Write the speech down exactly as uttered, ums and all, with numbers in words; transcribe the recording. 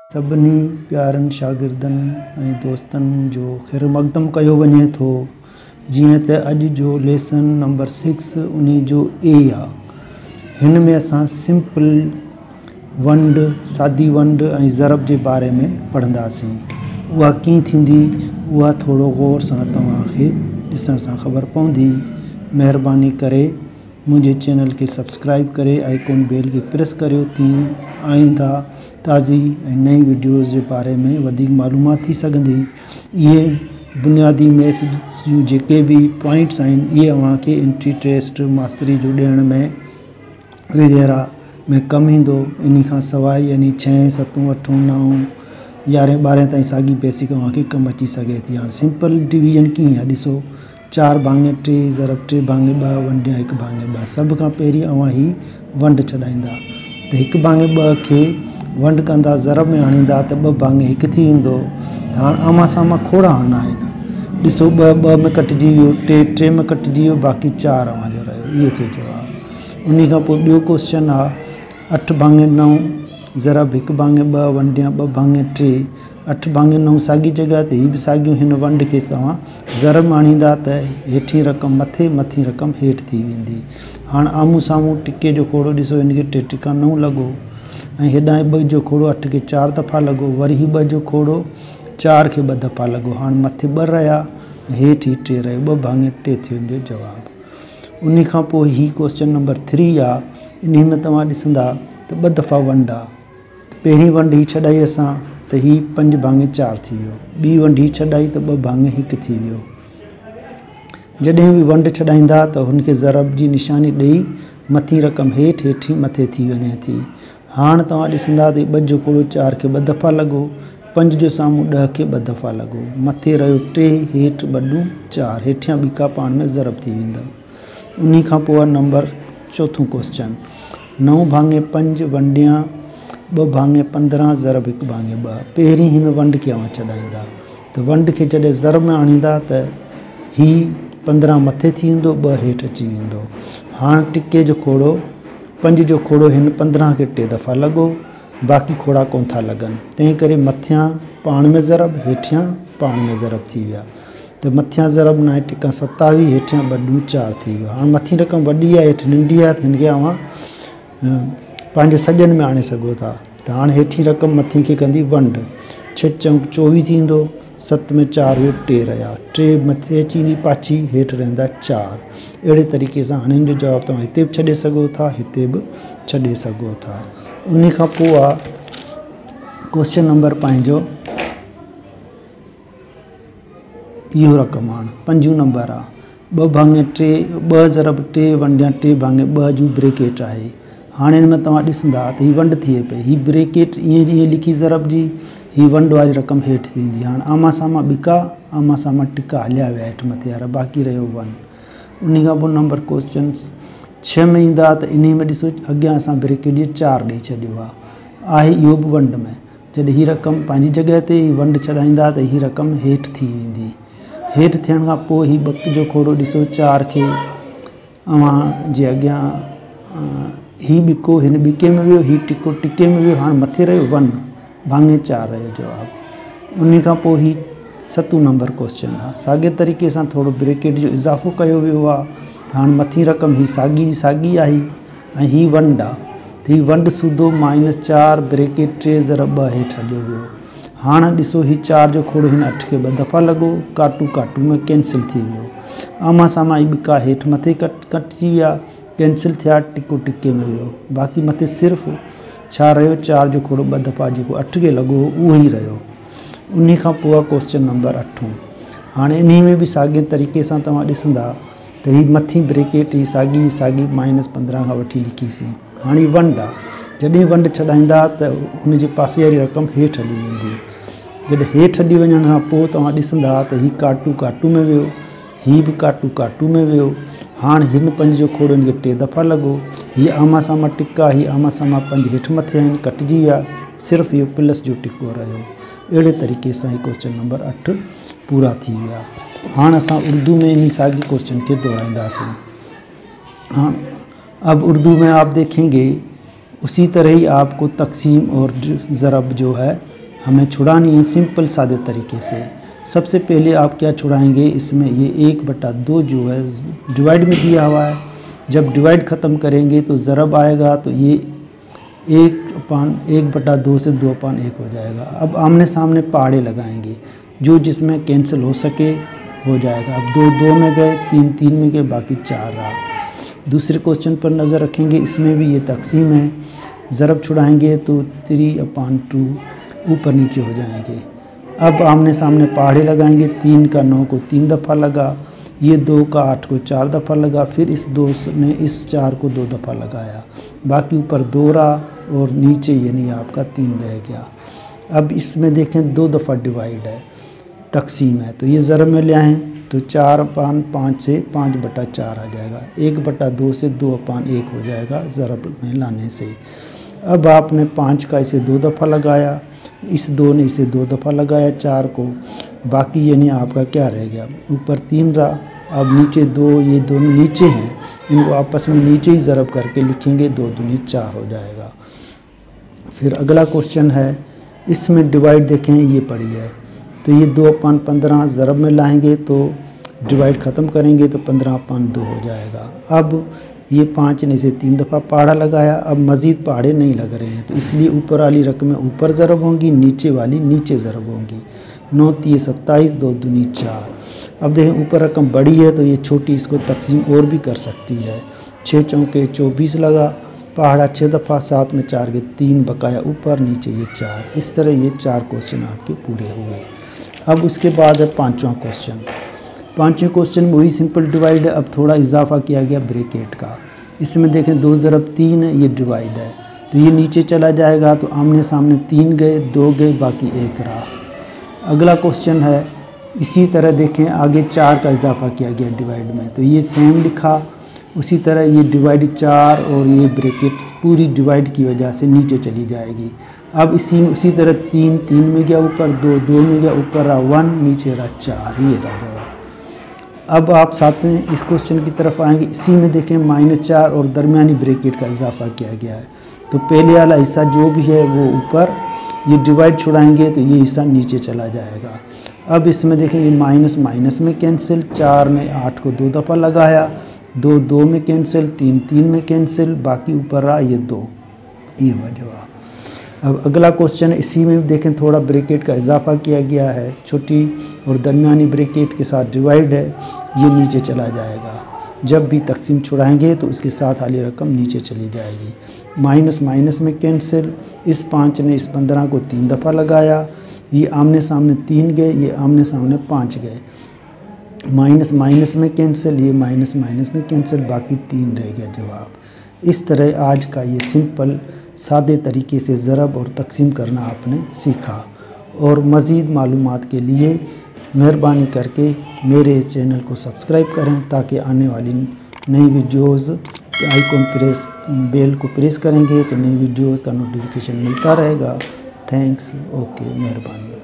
सभिनी प्यारनि शागिर्दनि ऐं दोस्तनि जो ख़ैर मक़दम कयो वञे थो। जीअं त अॼु जो लेसन नंबर सिक्स उन जो ए आहे। हिन में असां सिंपल वंड, सादी वंड ऐं ज़रब जे बारे में पढ़ंदासीं। उहा कीअं थींदी उहा थोरो गौर सां तव्हांखे ॾिसण सां ख़बर पवंदी। महिरबानी करे मुंहिंजे चैनल खे सब्सक्राइब करे आइकॉन बेल खे प्रेस करियो तीअं आईंदा ताज़ी ऐं नई वीडियोज़ जे बारे में वधीक मालूमात थी सघंदी। इहे बुनियादी मैथ्स जूं जेके बि पॉइंट्स आहिनि इहे अव्हांखे एंट्री टेस्ट मास्तरी जो ॾियण में वग़ैरह में कमु ईंदो। इन खां सवाइ यानी छहें सतूं अठूं नव यारहें ॿारहें ताईं साॻी बेसिक अव्हांखे कमु अची सघे थी। हाणे सिंपल डिवीजन कीअं आहे ॾिसो, चारि भाङे टे ज़रब टे भाङे ॿ वंड हिकु भाङे ॿ। सभ खां पहिरीं अव्हां ही वंड छॾाईंदा त हिकु भाङे ॿ खे वंड कंदा ज़रब में आणींदा त ॿ भाङे हिकु थी वेंदो। त हाणे आमा सामा खोड़ा हणणा आहिनि। ॾिसो ॿ ॿ में कटिजी वियो, टे टे में कटिजी वियो, बाक़ी चारि अव्हांजो रहियो। इहो थियो जवाबु। उन खां पोइ ॿियो क्वेश्चन आहे अठ भाङे नव ज़रब हिकु भाङे ॿ वंड या ॿ भाङे टे। अठ भाङे नव साॻी जॻह ते हीअ बि साॻियूं हिन वंड खे तव्हां ज़रब में आणींदा त हेठी रक़म मथे मथी रक़म हेठि थी वेंदी। हाणे आम्हूं साम्हूं टिके जो खोड़ो ॾिसो, हिनखे टे टिका नव लॻो ऐं हेॾां ॿ जो खोड़ो अठ खे चारि दफ़ा लॻो, वरी ॿ जो खोड़ो चारि खे ॿ दफ़ा लॻो। हाणे मथे ॿ रहिया हेठि टे रहियो, ॿ भाङे टे थियो हिन जो जवाबु। उन खां पोइ ही क्वेश्चन नंबर थ्री आहे। इन में तव्हां ॾिसंदा त ॿ दफ़ा वंड आहे। पहिरीं वंड ही छॾाई असां त ही पंज भाङे चारि थी वियो, ॿी वंड ही छॾाई त ॿ भाङे हिकु थी वियो। जॾहिं बि वंड छॾाईंदा त हुनखे ज़रब जी निशानी ॾेई मथी रक़म हेठि हेठि मथे थी वञे थी। हाणे तव्हां ॾिसंदा त ॿ जो खोड़ो चारि खे ॿ दफ़ा लॻो, पंज जो साम्हूं ॾह खे ॿ दफ़ा लॻो, मथे रहियो टे हेठि ॿ चारि, हेठियां ॿिका पाण में ज़रब थी वेंदा। उन खां पोइ नंबर चोथों क्वेश्चन नव भाङे पंज वंडिया ॿ भाङे पंद्रहं ज़रब हिकु भाङे ॿ। पहिरीं हिन वंड खे अव्हां छॾाईंदा त वंड खे जॾहिं ज़रब में आणींदा त ही पंद्रहं मथे थी वेंदो, ॿ हेठि अची वेंदो। हाणे टिके जो खोड़ो पंज जो खोड़ो हिन पंद्रहं खे टे दफ़ा लॻो, बाक़ी खोड़ा कोन था लॻनि, तंहिं करे मथियां पाण में ज़रब हेठियां पाण में ज़रब थी विया। त मथियां ज़रब नाए टिका सतावीह, हेठियां ॿ चारि थी वियो। हाणे मथी रक़म वॾी आहे हेठि नंढी आहे त हिनखे अव्हां पंहिंजे सॼनि में आणे सघो था। त हाणे हेठी रक़म मथी खे कंदी वंड, छह चौंक चोवीह थींदो, सत में चारि वियो टे रहिया, टे मथे अची वेंदी पाछी, हेठि रहंदा चारि। अहिड़े तरीक़े सां हाणे हिन जो जवाबु तव्हां हिते बि छॾे सघो था, हिते बि छॾे सघो था। उन खां पोइ आहे क्वेश्चन नंबर पंहिंजो इहो रक़म हाणे पंजूं नंबर आहे ॿ भाङे टे ॿ ज़रब टे वंड या टे भाङे ॿ जूं ब्रेकेट आहे। हाणे हिन में तव्हां ॾिसंदा त हीअ वंड थिए पई, हीअ ब्रेकेट ईअं जी ईअं लिखी ज़रब जी, हीअ वंड वारी रक़म हेठि थींदी। हाणे आमा सामा ॿिका आमा सामा टिका हलिया विया हेठि मथे वारा, बाक़ी रहियो वन। उन खां पोइ नंबर क्वेश्चन छह में ईंदा त इन में ॾिसो अॻियां असां ब्रेकेट जे चारि ॾेई छॾियो आहे, आहे इहो बि वंड में। जॾहिं हीअ रक़म पंहिंजी जॻह ते ही वंड छॾाईंदा त हीअ रक़म हेठि थी वेंदी। हेठि थियण खां पोइ ही ॿ जो खोड़ो ॾिसो चारि खे अव्हां जे अॻियां ही ॿिको हिन ॿिके में वियो, ही टिको टिके में वियो, हाणे मथे रहियो वन भाङे चारि रहियो जवाबु। उन खां पोइ ही सतूं नंबर क्वेश्चन आहे। साॻे तरीक़े सां थोरो ब्रेकेट जो इज़ाफ़ो कयो वियो आहे। हाणे मथी रक़म ही साॻी जी साॻी आई ऐं ही वंड आहे त ही वंड सूधो माइनस चारि ब्रेकेट टे ज़रब ॿ हेठि हलियो वियो। हाणे ॾिसो ही चारि जो खोड़ो हिन अठ खे ॿ दफ़ा लॻो, काटू काटू में कैंसिल थी वियो। आमा सामा ही ॿिका हेठि मथे कट कटिजी विया, कैंसिल थिया, टिको टिके में वियो, बाक़ी मथे सिर्फ़ु छा रहियो चारि जो खोड़ो ॿ दफ़ा जेको अठ खे लॻो उहो ई रहियो। उन खां पोइ आहे क्वेश्चन नंबर अठूं। हाणे इन में बि साॻे तरीक़े सां तव्हां ॾिसंदा त ही मथी ब्रेकेट ही साॻी जी साॻी माइनस पंद्रहं खां वठी लिखीसीं। हाणे वंड आहे, जॾहिं वंड छॾाईंदा त हुनजे पासे वारी रक़म हेठि हली वेंदी। जॾहिं हेठि हली वञण खां पोइ तव्हां ॾिसंदा त ही काटू काटू में वियो, ही बि काटू काटू में वियो। हाणे हिन पंज जो खोड़ो हिनखे टे दफ़ा लॻो, हीअ आमा सामा टिका ही आमा सामा पंज हेठि मथे आहिनि कटिजी विया, सिर्फ़ु इहो प्लस जो टिको रहियो। अहिड़े तरीक़े सां ही क्वेश्चन नंबर अठ पूरा थी विया। हाणे असां उर्दू में इन साॻे क्वेश्चन के दोहराईंदासीं। हाँ, अब उर्दू में आप देखेंगे उसी तरह ही आपको तकसीम और ज़रब जो है हमें छुड़ानी है सिंपल सादे तरीके से। सबसे पहले आप क्या छुड़ाएंगे, इसमें ये एक बटा दो जो है डिवाइड में दिया हुआ है, जब डिवाइड ख़त्म करेंगे तो ज़रब आएगा, तो ये एक अपान एक बटा दो से दो अपान एक हो जाएगा। अब आमने सामने पहाड़े लगाएंगे, जो जिसमें कैंसिल हो सके हो जाएगा। अब दो दो में गए, तीन तीन में गए, बाकी चार रहा। दूसरे क्वेश्चन पर नज़र रखेंगे, इसमें भी ये तकसीम है। ज़रब छुड़ाएंगे तो थ्री अपान टू ऊपर नीचे हो जाएंगे। अब आमने सामने पहाड़े लगाएंगे, तीन का नौ को तीन दफ़ा लगा, ये दो का आठ को चार दफ़ा लगा, फिर इस दो ने इस चार को दो दफ़ा लगाया, बाकी ऊपर दो रहा और नीचे यानी आपका तीन रह गया। अब इसमें देखें दो दफ़ा डिवाइड है, तकसीम है, तो ये ज़रब में ले आएँ तो चार अपान पाँच से पाँच बटा चार आ जाएगा। एक बटा दो से दो अपान एक हो जाएगा ज़रब में लाने से। अब आपने पाँच का इसे दो दफ़ा लगाया, इस दो ने इसे दो दफ़ा लगाया चार को, बाकी यानी आपका क्या रह गया, ऊपर तीन रहा। अब नीचे दो, ये दोनों नीचे हैं, इनको आपस में नीचे ही ज़रब करके लिखेंगे, दो दूनी चार हो जाएगा। फिर अगला क्वेश्चन है, इसमें डिवाइड देखें ये पड़ी है, तो ये दो अपान पंद्रह ज़रब में लाएंगे तो डिवाइड ख़त्म करेंगे तो पंद्रह अपान दो हो जाएगा। अब ये पाँच ने से तीन दफ़ा पहाड़ा लगाया, अब मज़ीद पहाड़े नहीं लग रहे हैं, तो इसलिए ऊपर वाली रकमें ऊपर ज़रब होंगी, नीचे वाली नीचे ज़रब होंगी। नौ तीन सत्ताईस, दो दूनी चार। अब देखें ऊपर रकम बड़ी है तो ये छोटी, इसको तकसीम और भी कर सकती है। छः चौके चौबीस लगा, पहाड़ा छः दफ़ा, सात में चार के तीन, बकाया ऊपर नीचे ये चार। इस तरह ये चार क्वेश्चन आपके पूरे हुए। अब उसके बाद है पाँचवा क्वेश्चन। पाँचवें क्वेश्चन में वही सिंपल डिवाइड है, अब थोड़ा इजाफा किया गया ब्रैकेट का। इसमें देखें दो ज़रब तीन है, ये डिवाइड है, तो ये नीचे चला जाएगा, तो आमने सामने तीन गए, दो गए, बाकी एक रहा। अगला क्वेश्चन है, इसी तरह देखें आगे चार का इजाफा किया गया डिवाइड में, तो ये सेम लिखा। उसी तरह ये डिवाइड चार और ये ब्रैकेट पूरी डिवाइड की वजह से नीचे चली जाएगी। अब इसी में उसी तरह तीन तीन में गया ऊपर, दो दो में गया ऊपर रहा वन, नीचे रहा चार, ये रहा जवाब। अब आप साथ में इस क्वेश्चन की तरफ आएंगे, इसी में देखें माइनस चार और दरमियानी ब्रैकेट का इजाफा किया गया है, तो पहले वाला हिस्सा जो भी है वो ऊपर, ये डिवाइड छुड़ाएंगे तो ये हिस्सा नीचे चला जाएगा। अब इसमें देखें ये माइनस माइनस में कैंसिल, चार ने आठ को दो दफ़ा लगाया, दो दो में कैंसिल, तीन तीन में कैंसिल, बाकी ऊपर रहा ये दो, ये हुआ जवाब। अब अगला क्वेश्चन, इसी में देखें थोड़ा ब्रैकेट का इजाफा किया गया है, छोटी और दरमियानी ब्रैकेट के साथ डिवाइड है, ये नीचे चला जाएगा। जब भी तकसीम छुड़ाएंगे तो उसके साथ वाली रकम नीचे चली जाएगी। माइनस माइनस में कैंसिल, इस पाँच ने इस पंद्रह को तीन दफ़ा लगाया, ये आमने सामने तीन गए, ये आमने सामने पाँच गए, माइनस माइनस में कैंसिल, ये माइनस माइनस में कैंसिल, बाकी तीन रह गया जवाब। इस तरह आज का ये सिंपल सादे तरीके से ज़रब और तकसीम करना आपने सीखा। और मज़ीद मालूमात के लिए मेहरबानी करके मेरे इस चैनल को सब्सक्राइब करें, ताकि आने वाली नई वीडियोज़ आइकॉन प्रेस बेल को प्रेस करेंगे तो नई वीडियोज़ का नोटिफिकेशन मिलता रहेगा। थैंक्स, ओके, मेहरबानी।